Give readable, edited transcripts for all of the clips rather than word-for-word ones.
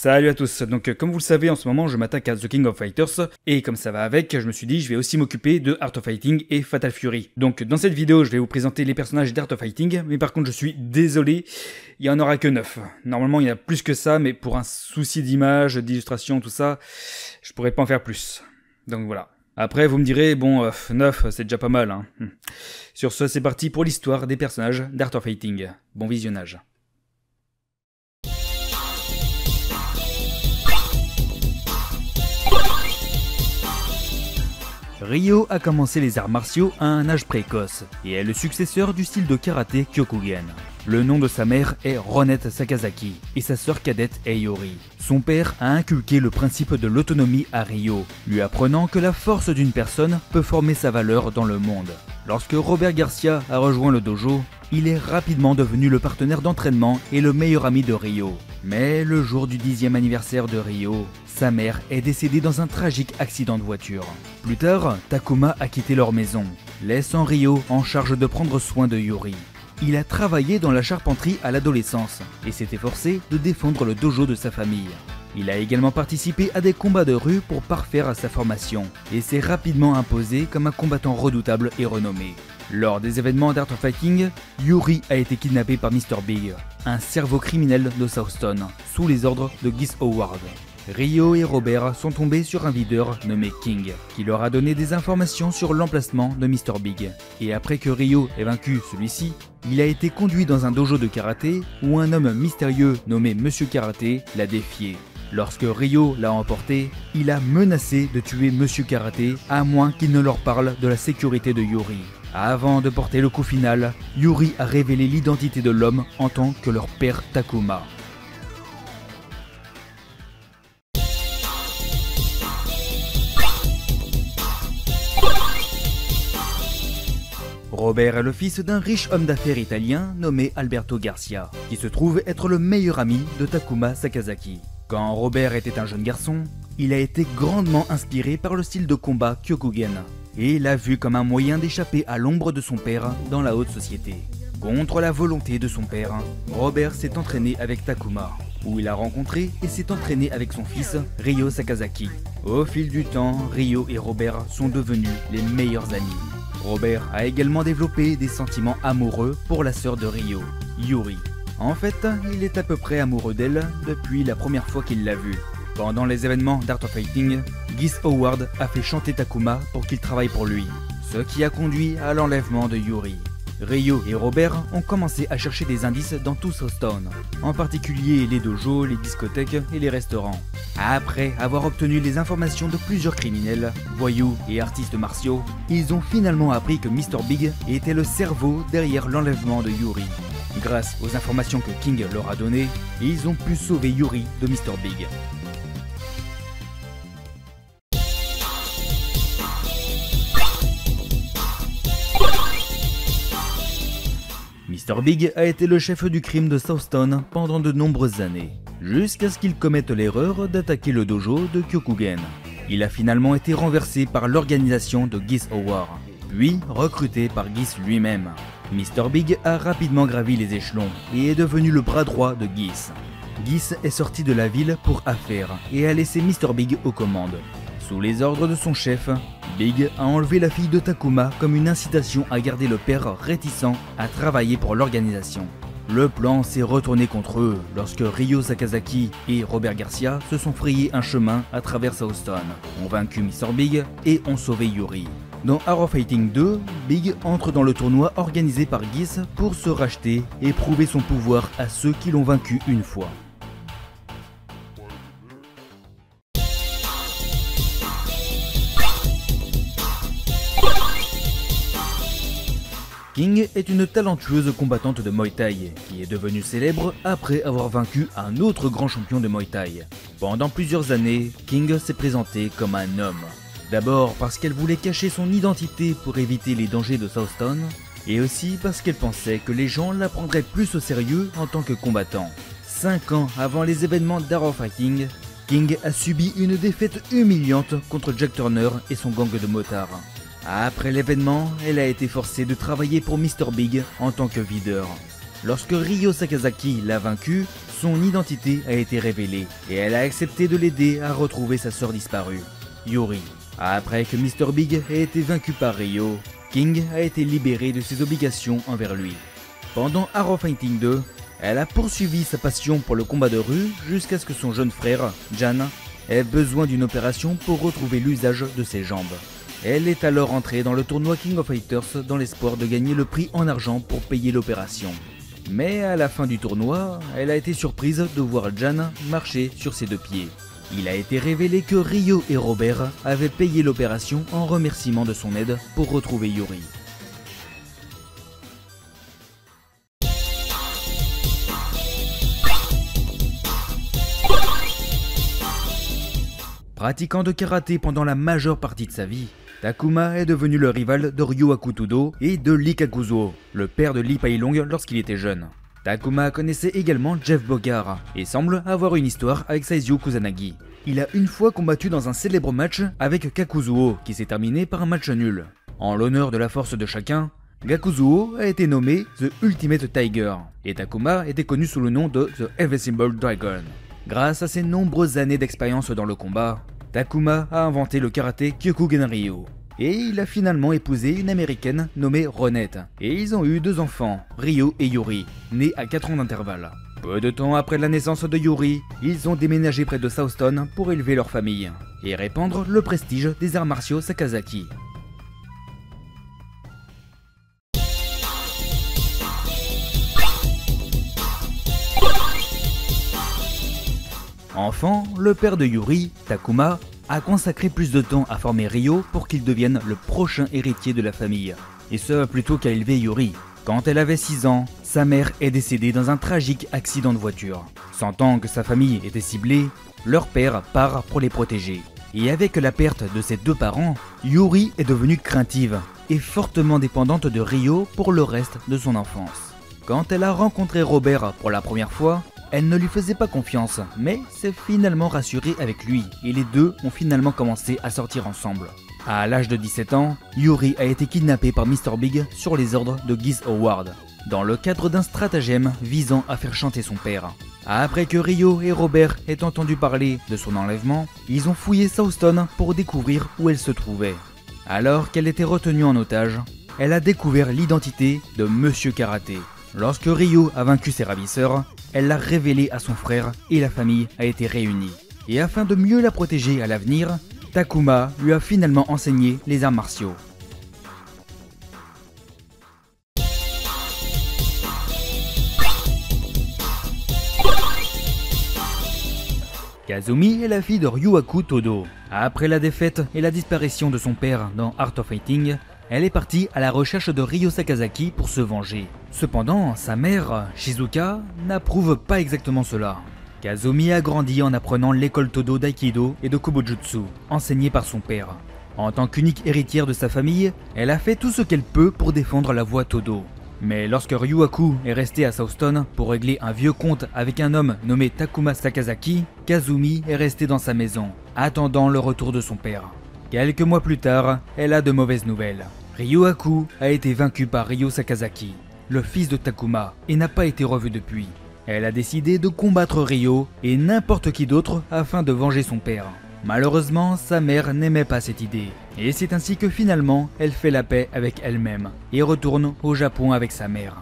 Salut à tous, donc comme vous le savez en ce moment je m'attaque à The King of Fighters et comme ça va avec, je me suis dit je vais aussi m'occuper de Art of Fighting et Fatal Fury. Donc dans cette vidéo je vais vous présenter les personnages d'Art of Fighting, mais par contre je suis désolé, il n'y en aura que 9. Normalement il y en a plus que ça, mais pour un souci d'image, d'illustration, tout ça, je pourrais pas en faire plus. Donc voilà. Après vous me direz, bon 9 c'est déjà pas mal hein. Sur ce c'est parti pour l'histoire des personnages d'Art of Fighting. Bon visionnage. Ryo a commencé les arts martiaux à un âge précoce et est le successeur du style de karaté Kyokugen. Le nom de sa mère est Ronette Sakazaki et sa sœur cadette est Yori. Son père a inculqué le principe de l'autonomie à Ryo, lui apprenant que la force d'une personne peut former sa valeur dans le monde. Lorsque Robert Garcia a rejoint le dojo, il est rapidement devenu le partenaire d'entraînement et le meilleur ami de Ryo. Mais le jour du 10e anniversaire de Ryo, sa mère est décédée dans un tragique accident de voiture. Plus tard, Takuma a quitté leur maison, laissant Ryo en charge de prendre soin de Yori. Il a travaillé dans la charpenterie à l'adolescence et s'est efforcé de défendre le dojo de sa famille. Il a également participé à des combats de rue pour parfaire sa formation et s'est rapidement imposé comme un combattant redoutable et renommé. Lors des événements d'Art of Fighting, Yuri a été kidnappé par Mr. Big, un cerveau criminel de Southtown, sous les ordres de Geese Howard. Ryo et Robert sont tombés sur un videur nommé King, qui leur a donné des informations sur l'emplacement de Mr. Big. Et après que Ryo ait vaincu celui-ci, il a été conduit dans un dojo de karaté où un homme mystérieux nommé Monsieur Karaté l'a défié. Lorsque Ryo l'a emporté, il a menacé de tuer Monsieur Karaté à moins qu'il ne leur parle de la sécurité de Yuri. Avant de porter le coup final, Yuri a révélé l'identité de l'homme en tant que leur père Takuma. Robert est le fils d'un riche homme d'affaires italien nommé Alberto Garcia, qui se trouve être le meilleur ami de Takuma Sakazaki. Quand Robert était un jeune garçon, il a été grandement inspiré par le style de combat Kyokugen, et l'a vu comme un moyen d'échapper à l'ombre de son père dans la haute société. Contre la volonté de son père, Robert s'est entraîné avec Takuma, où il a rencontré et s'est entraîné avec son fils Ryo Sakazaki. Au fil du temps, Ryo et Robert sont devenus les meilleurs amis. Robert a également développé des sentiments amoureux pour la sœur de Ryo, Yuri. En fait, il est à peu près amoureux d'elle depuis la première fois qu'il l'a vue. Pendant les événements d'Art of Fighting, Geese Howard a fait chanter Takuma pour qu'il travaille pour lui, ce qui a conduit à l'enlèvement de Yuri. Ryo et Robert ont commencé à chercher des indices dans tout Southtown, en particulier les dojos, les discothèques et les restaurants. Après avoir obtenu les informations de plusieurs criminels, voyous et artistes martiaux, ils ont finalement appris que Mr. Big était le cerveau derrière l'enlèvement de Yuri. Grâce aux informations que King leur a données, ils ont pu sauver Yuri de Mr. Big. Mr. Big a été le chef du crime de Southtown pendant de nombreuses années, jusqu'à ce qu'il commette l'erreur d'attaquer le dojo de Kyokugen. Il a finalement été renversé par l'organisation de Geese Howard, puis recruté par Geese lui-même. Mr. Big a rapidement gravi les échelons et est devenu le bras droit de Geese. Geese est sorti de la ville pour affaires et a laissé Mr. Big aux commandes. Sous les ordres de son chef, Big a enlevé la fille de Takuma comme une incitation à garder le père réticent à travailler pour l'organisation. Le plan s'est retourné contre eux lorsque Ryo Sakazaki et Robert Garcia se sont frayés un chemin à travers Southtown, ont vaincu Mr. Big et ont sauvé Yuri. Dans Art of Fighting 2, Big entre dans le tournoi organisé par Geese pour se racheter et prouver son pouvoir à ceux qui l'ont vaincu une fois. King est une talentueuse combattante de Muay Thai qui est devenue célèbre après avoir vaincu un autre grand champion de Muay Thai. Pendant plusieurs années, King s'est présenté comme un homme. D'abord parce qu'elle voulait cacher son identité pour éviter les dangers de Southtown, et aussi parce qu'elle pensait que les gens la prendraient plus au sérieux en tant que combattant. 5 ans avant les événements d'Art of Fighting, King a subi une défaite humiliante contre Jack Turner et son gang de motards. Après l'événement, elle a été forcée de travailler pour Mr. Big en tant que videur. Lorsque Ryo Sakazaki l'a vaincu, son identité a été révélée et elle a accepté de l'aider à retrouver sa sœur disparue, Yuri. Après que Mr. Big ait été vaincu par Ryo, King a été libéré de ses obligations envers lui. Pendant Arrow Fighting 2, elle a poursuivi sa passion pour le combat de rue jusqu'à ce que son jeune frère, Jan, ait besoin d'une opération pour retrouver l'usage de ses jambes. Elle est alors entrée dans le tournoi King of Fighters dans l'espoir de gagner le prix en argent pour payer l'opération. Mais à la fin du tournoi, elle a été surprise de voir Jan marcher sur ses deux pieds. Il a été révélé que Ryo et Robert avaient payé l'opération en remerciement de son aide pour retrouver Yuri. Pratiquant de karaté pendant la majeure partie de sa vie, Takuma est devenu le rival de Ryohaku Todo et de Lee Kakuzuo, le père de Lee Pailong lorsqu'il était jeune. Takuma connaissait également Jeff Bogard et semble avoir une histoire avec Saizio Kusanagi. Il a une fois combattu dans un célèbre match avec Kakuzuo qui s'est terminé par un match nul. En l'honneur de la force de chacun, Kakuzuo a été nommé The Ultimate Tiger et Takuma était connu sous le nom de The Invincible Dragon. Grâce à ses nombreuses années d'expérience dans le combat, Takuma a inventé le karaté Kyokugen-ryo. Et il a finalement épousé une américaine nommée Ronette. Et ils ont eu 2 enfants, Ryo et Yuri, nés à 4 ans d'intervalle. Peu de temps après la naissance de Yuri, ils ont déménagé près de Southton pour élever leur famille et répandre le prestige des arts martiaux Sakazaki. Enfant, le père de Yuri, Takuma, a consacré plus de temps à former Ryo pour qu'il devienne le prochain héritier de la famille, et ce plutôt qu'à élever Yuri. Quand elle avait 6 ans, sa mère est décédée dans un tragique accident de voiture. Sentant que sa famille était ciblée, leur père part pour les protéger. Et avec la perte de ses 2 parents, Yuri est devenue craintive et fortement dépendante de Ryo pour le reste de son enfance. Quand elle a rencontré Robert pour la première fois, elle ne lui faisait pas confiance, mais s'est finalement rassurée avec lui et les deux ont finalement commencé à sortir ensemble. À l'âge de 17 ans, Yuri a été kidnappé par Mr. Big sur les ordres de Geese Howard, dans le cadre d'un stratagème visant à faire chanter son père. Après que Ryo et Robert aient entendu parler de son enlèvement, ils ont fouillé Southton pour découvrir où elle se trouvait. Alors qu'elle était retenue en otage, elle a découvert l'identité de Monsieur Karaté. Lorsque Ryo a vaincu ses ravisseurs, elle l'a révélé à son frère et la famille a été réunie. Et afin de mieux la protéger à l'avenir, Takuma lui a finalement enseigné les arts martiaux. Kazumi est la fille de Ryohaku Todo. Après la défaite et la disparition de son père dans Art of Fighting, elle est partie à la recherche de Ryo Sakazaki pour se venger. Cependant, sa mère, Shizuka, n'approuve pas exactement cela. Kazumi a grandi en apprenant l'école Todo d'Aikido et de Kobujutsu, enseignée par son père. En tant qu'unique héritière de sa famille, elle a fait tout ce qu'elle peut pour défendre la voie Todo. Mais lorsque Ryohaku est resté à Southton pour régler un vieux compte avec un homme nommé Takuma Sakazaki, Kazumi est resté dans sa maison, attendant le retour de son père. Quelques mois plus tard, elle a de mauvaises nouvelles. Ryohaku a été vaincu par Ryo Sakazaki, le fils de Takuma, et n'a pas été revu depuis. Elle a décidé de combattre Ryo et n'importe qui d'autre afin de venger son père. Malheureusement, sa mère n'aimait pas cette idée, et c'est ainsi que finalement, elle fait la paix avec elle-même et retourne au Japon avec sa mère.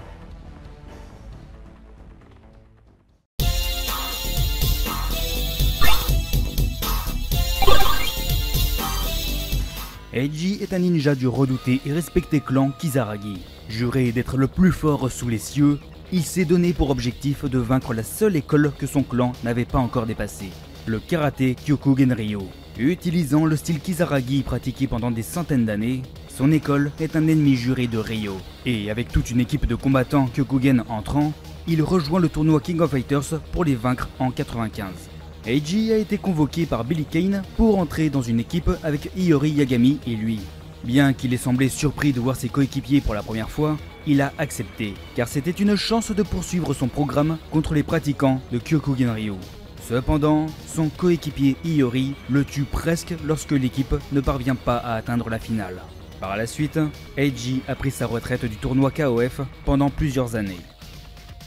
Eiji est un ninja du redouté et respecté clan Kisaragi. Juré d'être le plus fort sous les cieux, il s'est donné pour objectif de vaincre la seule école que son clan n'avait pas encore dépassée, le karaté Kyokugen-ryo. Utilisant le style Kisaragi pratiqué pendant des centaines d'années, son école est un ennemi juré de Ryo. Et avec toute une équipe de combattants Kyokugen entrant, il rejoint le tournoi King of Fighters pour les vaincre en 95. Eiji a été convoqué par Billy Kane pour entrer dans une équipe avec Iori Yagami et lui. Bien qu'il ait semblé surpris de voir ses coéquipiers pour la première fois, il a accepté, car c'était une chance de poursuivre son programme contre les pratiquants de Kyokugen-ryo. Cependant, son coéquipier Iori le tue presque lorsque l'équipe ne parvient pas à atteindre la finale. Par la suite, Eiji a pris sa retraite du tournoi KOF pendant plusieurs années.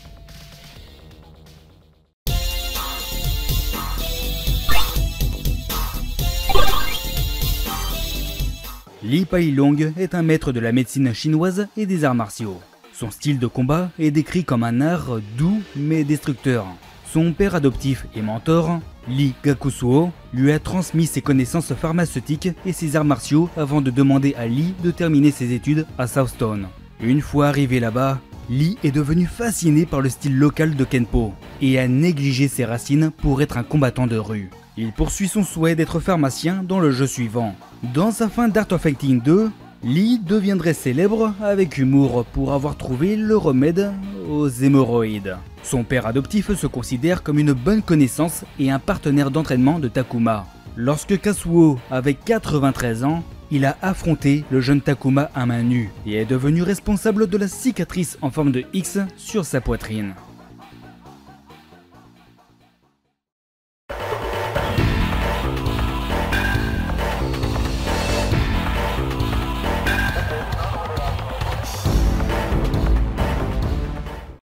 Li Pailong est un maître de la médecine chinoise et des arts martiaux. Son style de combat est décrit comme un art doux mais destructeur. Son père adoptif et mentor, Li Gakusuo, lui a transmis ses connaissances pharmaceutiques et ses arts martiaux avant de demander à Li de terminer ses études à Southstone. Une fois arrivé là-bas, Li est devenu fasciné par le style local de Kenpo et a négligé ses racines pour être un combattant de rue. Il poursuit son souhait d'être pharmacien dans le jeu suivant. Dans sa fin d'Art of Fighting 2, Li deviendrait célèbre avec humour pour avoir trouvé le remède aux hémorroïdes. Son père adoptif se considère comme une bonne connaissance et un partenaire d'entraînement de Takuma. Lorsque Kazuo avait 93 ans, il a affronté le jeune Takuma à main nue et est devenu responsable de la cicatrice en forme de X sur sa poitrine.